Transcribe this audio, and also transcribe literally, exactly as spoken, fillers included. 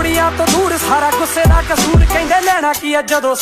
ਦੁਨੀਆ ਤੋਂ ਦੂਰ ਸਾਰਾ ਗੁੱਸੇ ਦਾ ਕਸੂਰ ਕਹਿੰਦੇ ਲੈਣਾ ਕੀ ਆ ਜਦੋਂ